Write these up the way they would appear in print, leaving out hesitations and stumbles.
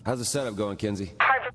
How's the setup going, Kinsey?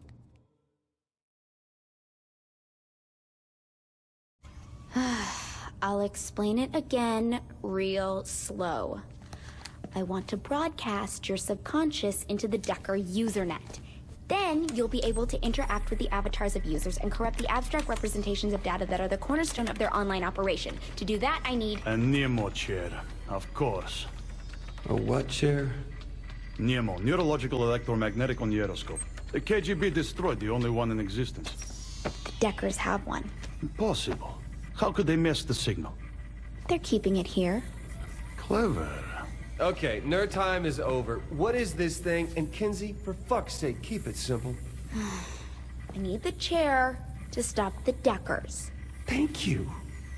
I'll explain it again real slow. I want to broadcast your subconscious into the Decker usernet. Then you'll be able to interact with the avatars of users and corrupt the abstract representations of data that are the cornerstone of their online operation. To do that, I need... A Nemo chair, of course. A what chair? Nemo, neurological electromagnetic onieroscope. The KGB destroyed the only one in existence. The Deckers have one. Impossible. How could they miss the signal? They're keeping it here. Clever. Okay, nerd time is over. What is this thing? And Kinsey, for fuck's sake, keep it simple. I need the chair to stop the Deckers. Thank you.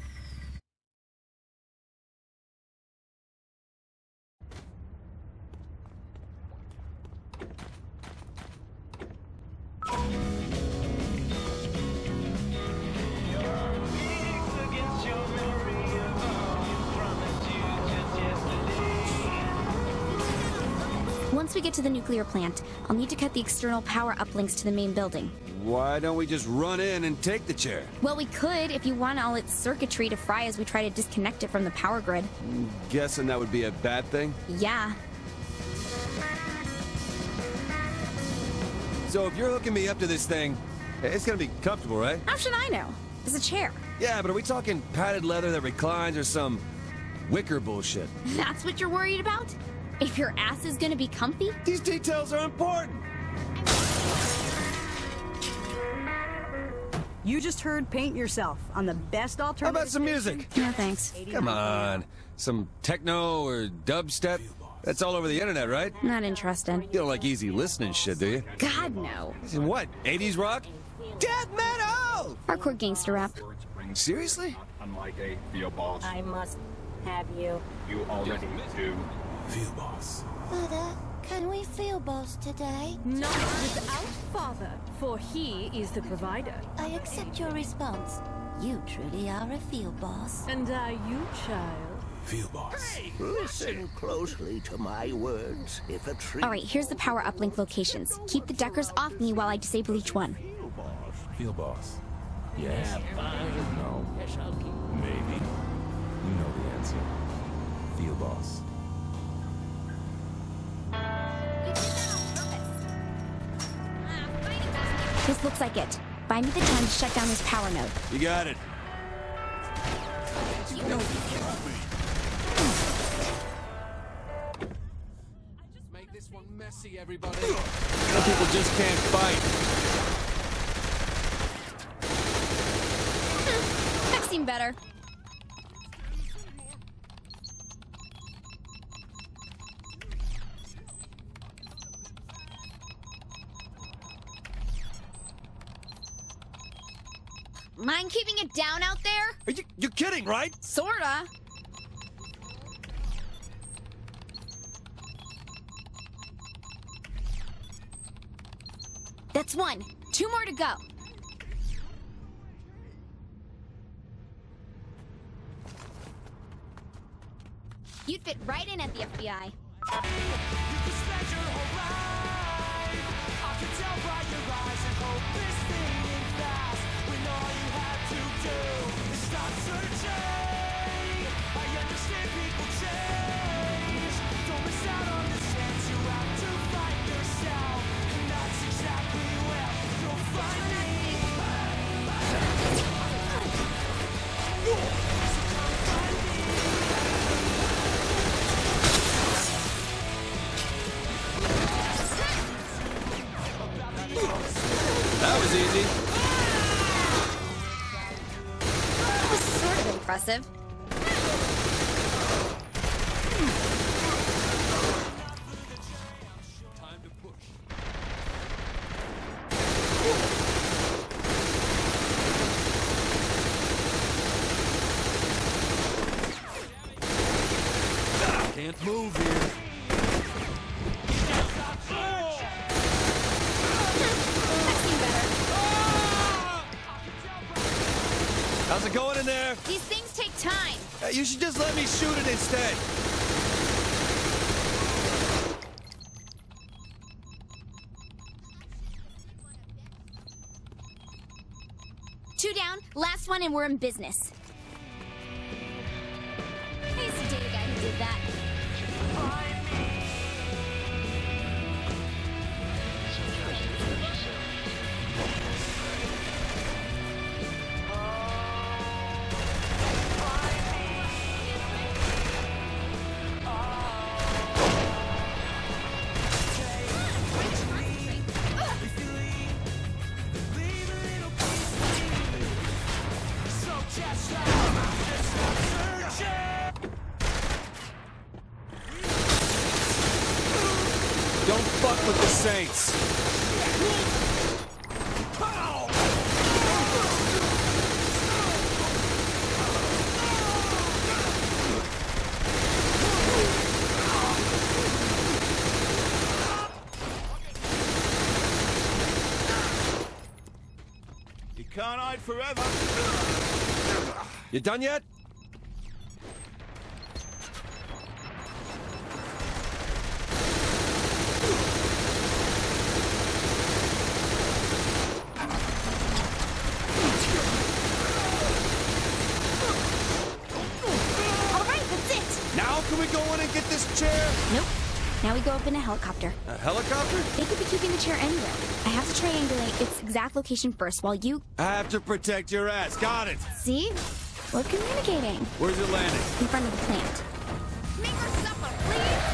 Once we get to the nuclear plant, I'll need to cut the external power uplinks to the main building. Why don't we just run in and take the chair? Well, we could if you want all its circuitry to fry as we try to disconnect it from the power grid. Guessing that would be a bad thing? Yeah. So if you're hooking me up to this thing, it's gonna be comfortable, right? How should I know? It's a chair. Yeah, but are we talking padded leather that reclines or some wicker bullshit? That's what you're worried about? If your ass is gonna be comfy? These details are important! You just heard Paint Yourself on the best alternative. How about some music? No, thanks. Come on. Some techno or dubstep? That's all over the internet, right? Not interested. You don't like easy listening shit, do you? God, no. And what? 80s rock? Death metal! Hardcore gangster rap. Seriously? Unlike a field boss, I must have you. you already do. Field boss. Mother, can we field boss today? Not without father, for he is the provider. I accept your response. You truly are a field boss. And are you, child? Field boss. Listen closely to my words. If a tree... Alright, here's the power uplink locations. Keep the Deckers off me while I disable each one. Field boss. Yes. No. Maybe. You know the answer. Field boss. This looks like it. Buy me the time to shut down this power node. You got it. Make this one messy, everybody. Some people just can't fight. That seemed better. Mind keeping it down out there? You're kidding, right? Sorta. That's one. 2 more to go. You'd fit right in at the FBI. That was easy. That was sort of impressive. Time to push. Can't move here. How's it going in there? These things take time. You should just let me shoot it instead. 2 down, last one, and we're in business. I used to date a guy who did that. Don't fuck with the Saints. You can't hide forever. You done yet? Can we go in and get this chair? Nope. Now we go up in a helicopter. A helicopter? They could be keeping the chair anywhere. I have to triangulate its exact location first while you... I have to protect your ass. Got it. See? We're communicating. Where's it landing? In front of the plant. Make her supper, please!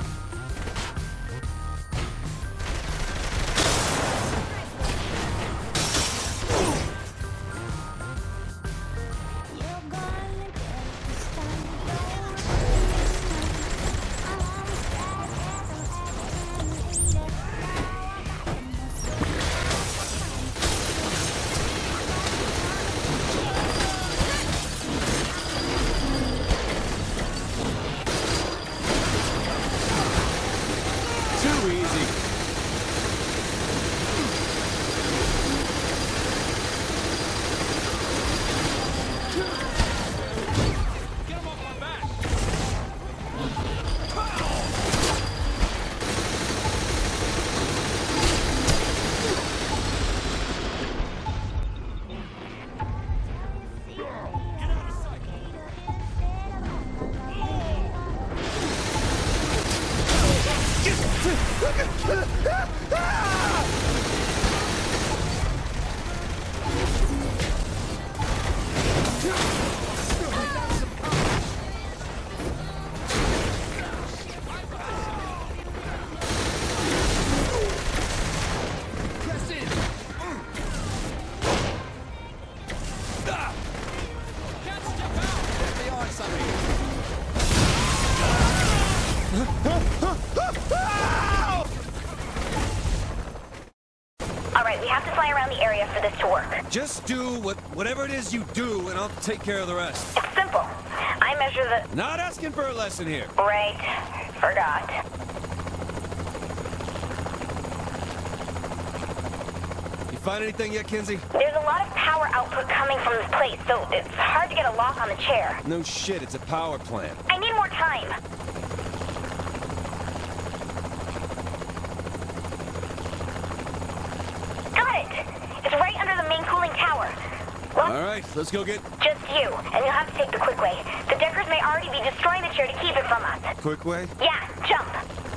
Just do whatever it is you do, and I'll take care of the rest. It's simple. I measure the... Not asking for a lesson here. Right. Forgot. You find anything yet, Kinsey? There's a lot of power output coming from this place, so it's hard to get a lock on the chair. No shit, it's a power plant. I need more time. All right, let's go get... Just you, and you'll have to take the quick way. The Deckers may already be destroying the chair to keep it from us. Quick way? Yeah, jump.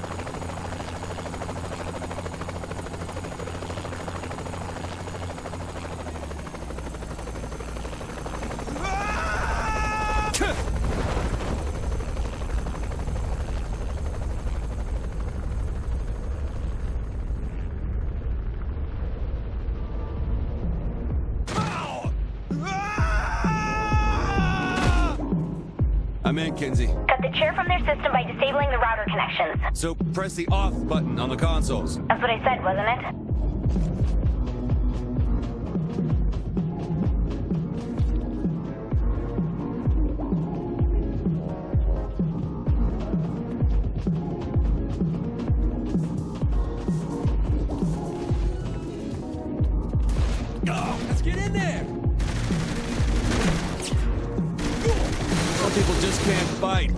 I'm in, Kinsey. Cut the chair from their system by disabling the router connections. So press the off button on the consoles. That's what I said, wasn't it? Let's get in there! Some people just can't fight.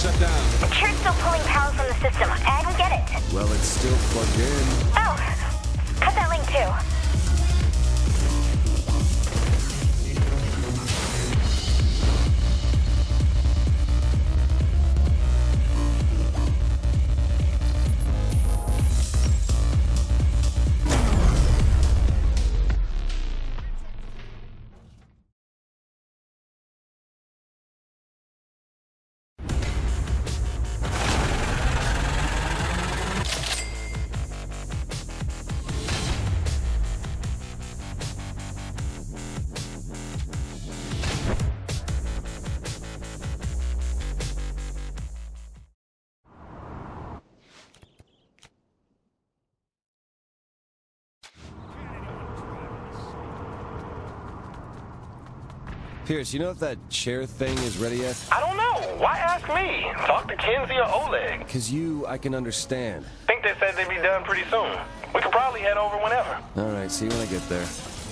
shut down? The chair's still pulling power from the system. I don't get it. Well, it's still plugged in. Oh, cut that link too. Pierce, you know if that chair thing is ready yet? I don't know. Why ask me? Talk to Kinsey or Oleg. Because I can understand. Think they said they'd be done pretty soon. We could probably head over whenever. All right, see you when I get there.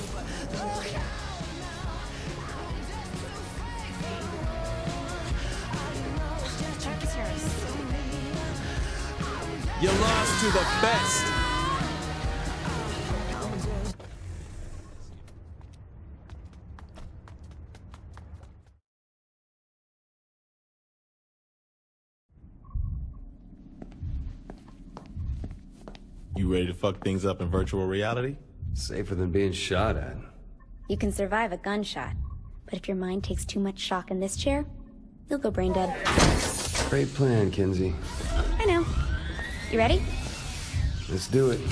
You lost to the best. You ready to fuck things up in virtual reality? Safer than being shot at. You can survive a gunshot, but if your mind takes too much shock in this chair, you'll go brain dead. Great plan, Kinsey. I know. You ready? Let's do it.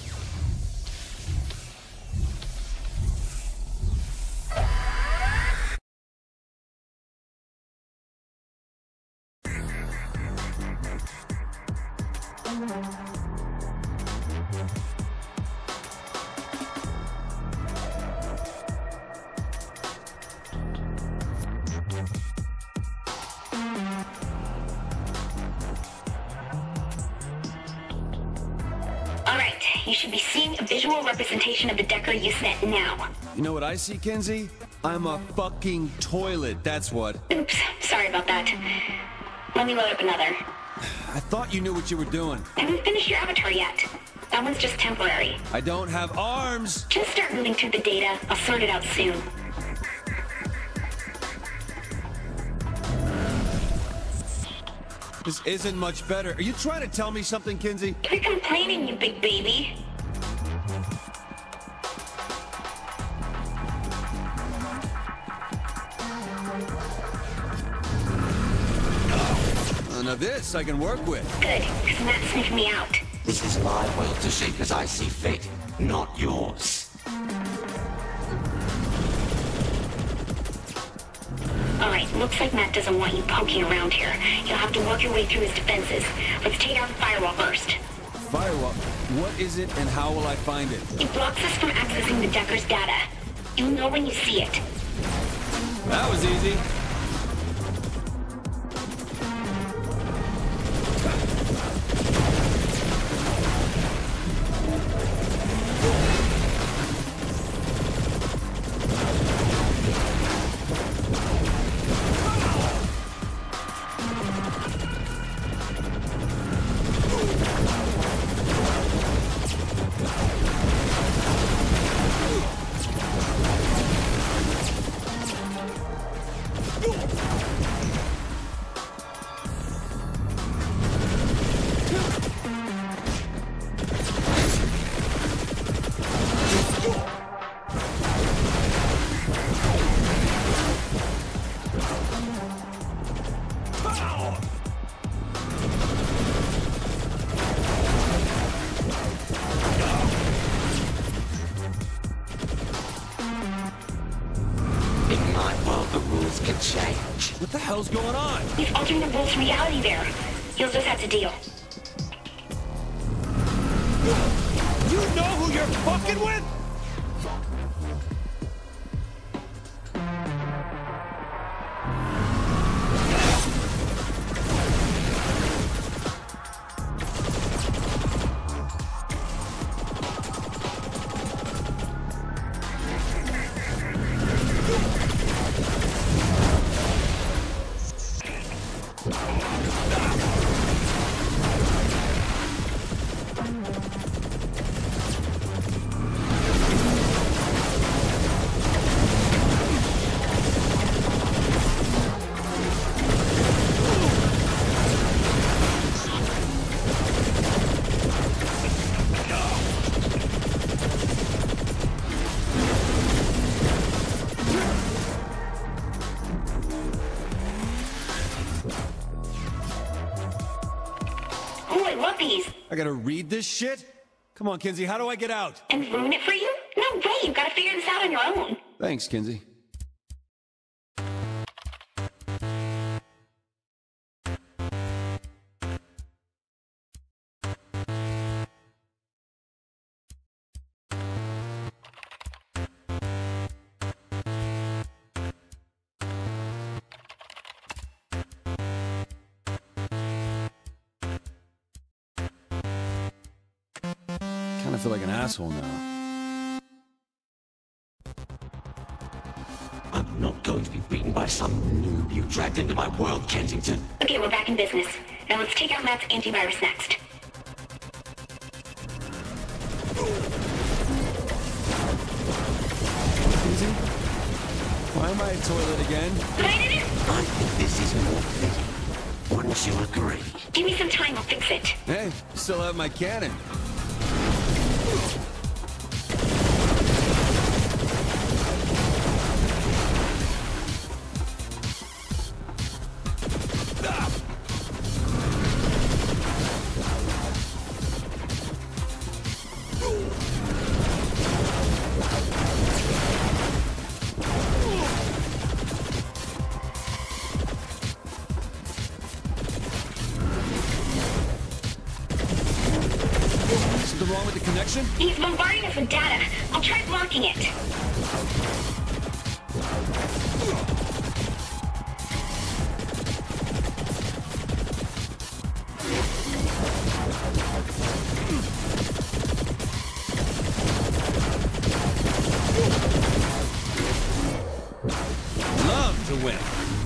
Alright, you should be seeing a visual representation of the Decker Usenet now. You know what I see, Kinsey? I'm a fucking toilet, that's what. Oops, sorry about that. Let me load up another. I thought you knew what you were doing. I haven't finished your avatar yet. That one's just temporary. I don't have arms! Just start moving through the data. I'll sort it out soon. This isn't much better. Are you trying to tell me something, Kinsey? Quit complaining, you big baby. Now this I can work with. Good, because Matt sniffed me out. This is my world to shape as I see fit, not yours. Alright, looks like Matt doesn't want you poking around here. You'll have to work your way through his defenses. Let's take out the firewall first. Firewall? What is it and how will I find it? It blocks us from accessing the Decker's data. You'll know when you see it. That was easy. What the hell's going on? He's altering the rules of reality there. You'll just have to deal. You know who you're fucking with? rookies. I gotta read this shit? Come on, Kinsey, how do I get out? And ruin it for you? No way, you've gotta figure this out on your own. Thanks, Kinsey. I feel like an asshole now. I'm not going to be beaten by some noob you dragged into my world, Kensington. Okay, we're back in business. Now let's take out Matt's antivirus next. Kinsey? Why am I a toilet again? I think this is more fitting. Wouldn't you agree? Give me some time, I'll fix it. Hey, still have my cannon. Something wrong with the connection? He's bombarding us with data. I'll try blocking it. Love to win.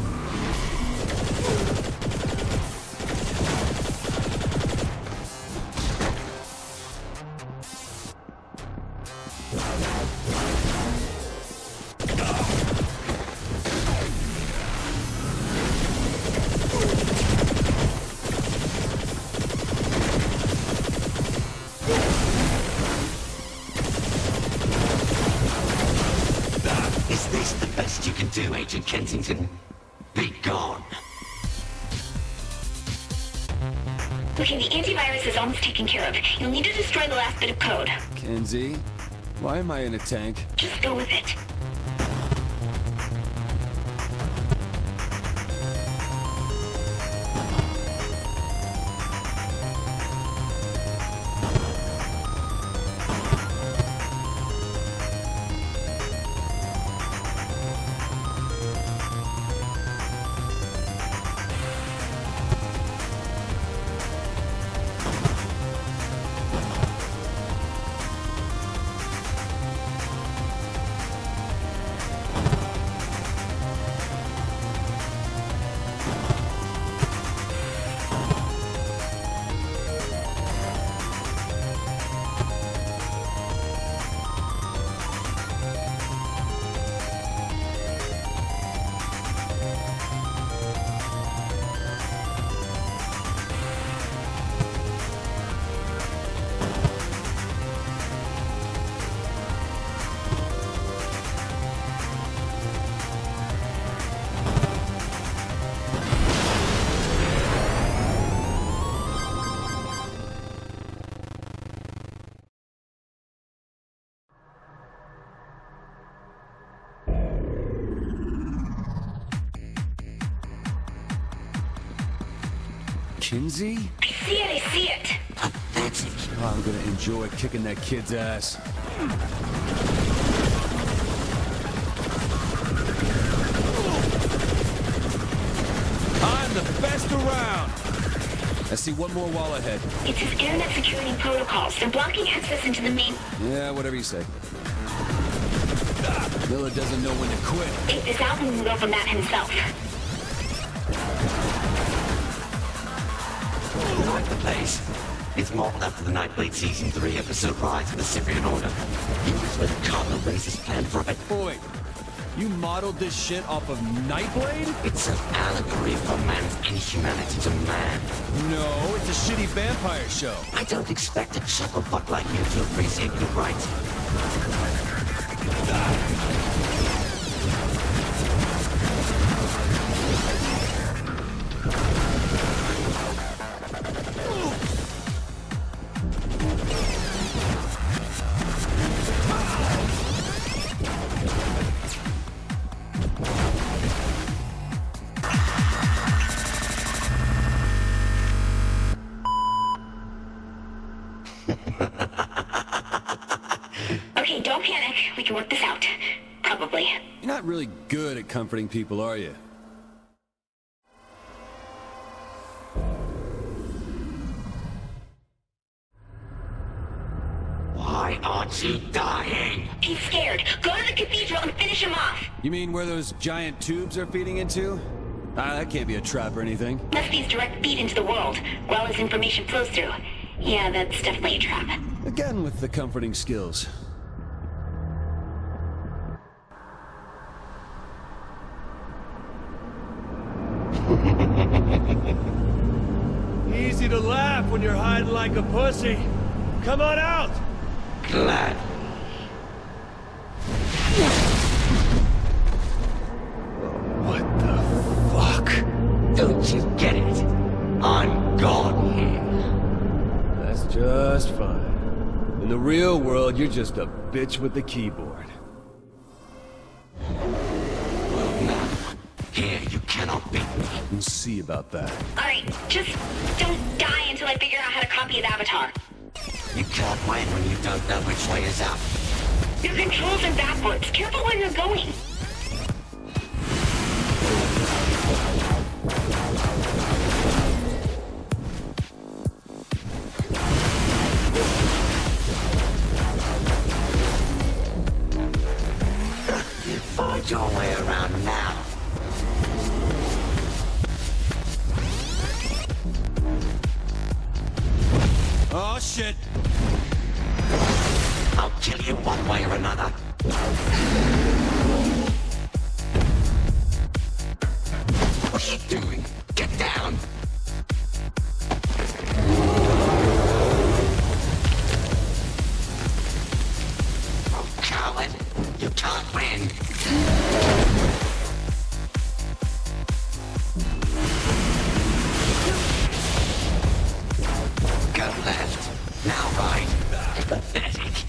Is this the best you can do, Agent Kensington? Be gone. Okay, the antivirus is almost taken care of. You'll need to destroy the last bit of code. Kenzie, why am I in a tank? Just go with it. Kinsey? I see it, I see it. Oh, I'm gonna enjoy kicking that kid's ass. I'm the best around! I see one more wall ahead. It's his internet security protocols. They're blocking access into the main... Yeah, whatever you say. Miller doesn't know when to quit. Take this out and we'll go for Matt himself. Like the place. It's modeled after the Nightblade Season 3 episode Rise of the Cyprian Order. Here's where the Cardinal races planned for it. Oh, wait. You modeled this shit off of Nightblade? It's an allegory for man's inhumanity to man. No, it's a shitty vampire show. I don't expect a chucklebutt like you to appreciate good writing. not really good at comforting people, are you? Why aren't you dying? He's scared. Go to the cathedral and finish him off. You mean where those giant tubes are feeding into? That can't be a trap or anything. Must be his direct feed into the world, well as information flows through. Yeah, that's definitely a trap. Again with the comforting skills. Easy to laugh when you're hiding like a pussy. Come on out! Glad. What the fuck? Don't you get it? I'm gone. That's just fine. In the real world, you're just a bitch with the keyboard. Well, now, here you cannot beat me. We'll see about that. Alright, just don't die until I figure out how to copy his avatar. You can't win when you don't know which way is up. Your controls are backwards. Careful where you're going. Find your way around now. Oh, shit! I'll kill you one way or another. What are you doing? Get down! Oh, coward! You can't win! Go left. Now right. Pathetic.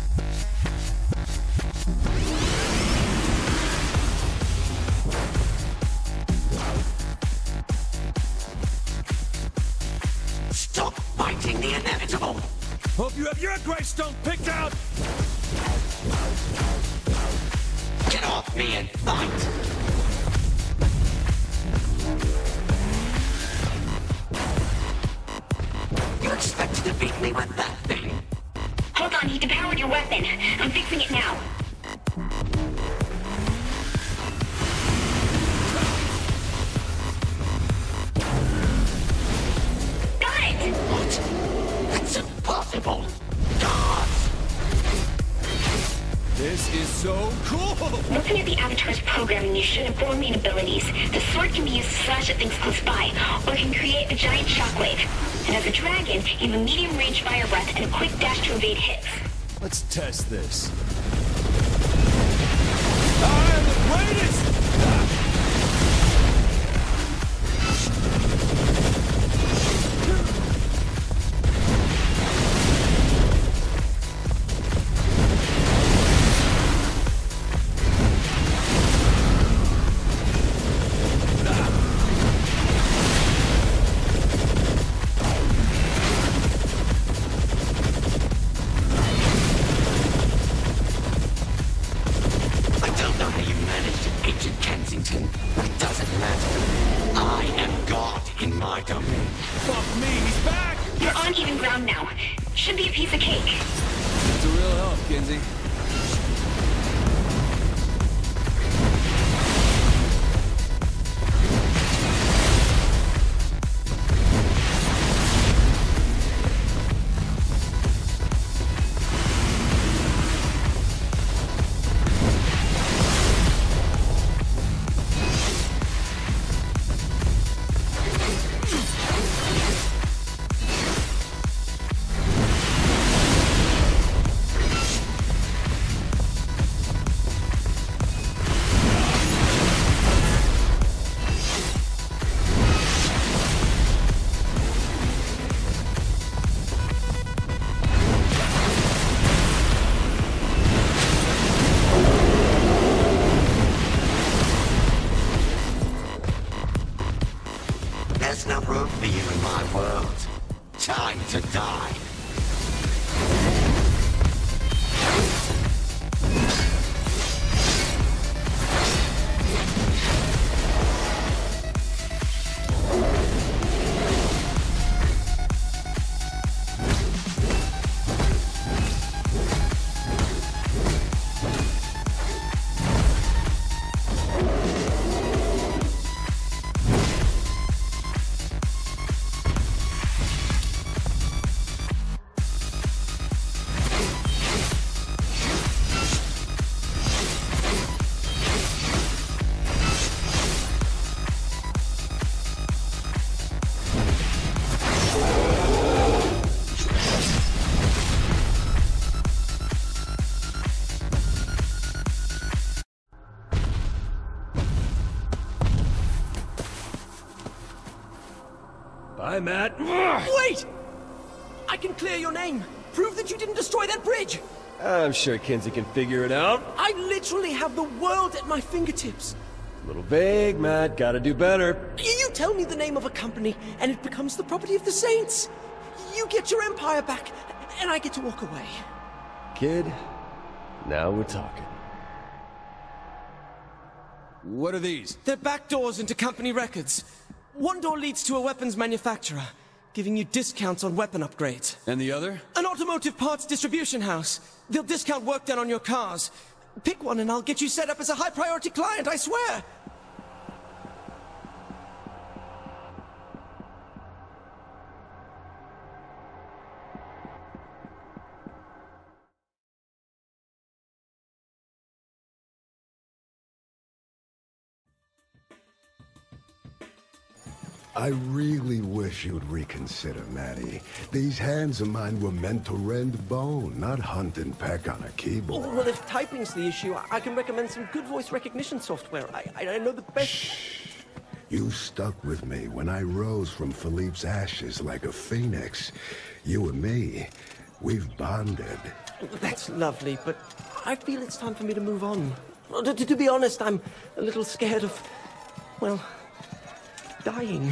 Stop fighting the inevitable. Hope you have your gravestone picked out! Get off me and fight. You expected to beat me with that thing? Hold on, he depowered your weapon. I'm fixing it now. Got it! What? That's impossible. God! This is so cool! Looking at the Avatar's programming, you should have 4 main abilities. The sword can be used to slash at things close by, or it can create a giant shockwave. And as a dragon, you have a medium-range fire breath and a quick dash to evade hits. Let's test this. I am the greatest! Fuck me, he's back! You're on even ground now. Should be a piece of cake. It's a real help, Kinsey. There's no room for you in my world. Time to die. Bye, Matt. Wait! I can clear your name. Prove that you didn't destroy that bridge. I'm sure Kinsey can figure it out. I literally have the world at my fingertips. A little vague, Matt. Gotta do better. You tell me the name of a company, and it becomes the property of the Saints. You get your empire back, and I get to walk away. Kid, now we're talking. What are these? They're back doors into company records. One door leads to a weapons manufacturer, giving you discounts on weapon upgrades. And the other? An automotive parts distribution house. They'll discount work done on your cars. Pick one and I'll get you set up as a high-priority client, I swear! I really wish you'd reconsider, Maddie. These hands of mine were meant to rend bone, not hunt and peck on a keyboard. Well, if typing's the issue, I can recommend some good voice recognition software. I know the best... Shh. You stuck with me when I rose from Philippe's ashes like a phoenix. You and me, we've bonded. That's lovely, but I feel it's time for me to move on. To be honest, I'm a little scared of, well, dying.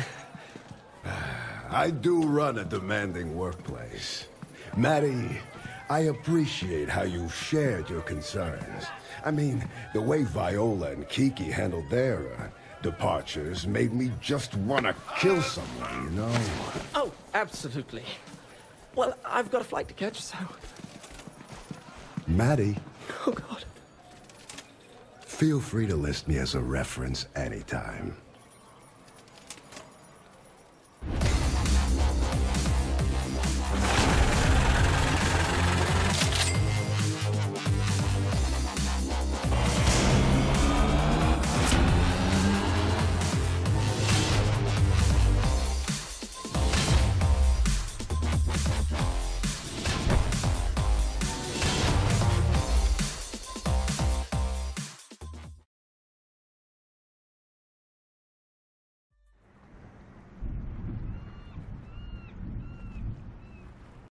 I do run a demanding workplace. Maddie, I appreciate how you shared your concerns. I mean, the way Viola and Kiki handled their departures made me just want to kill someone, you know? Oh, absolutely. Well, I've got a flight to catch, so... Maddie. Oh, God. Feel free to list me as a reference anytime.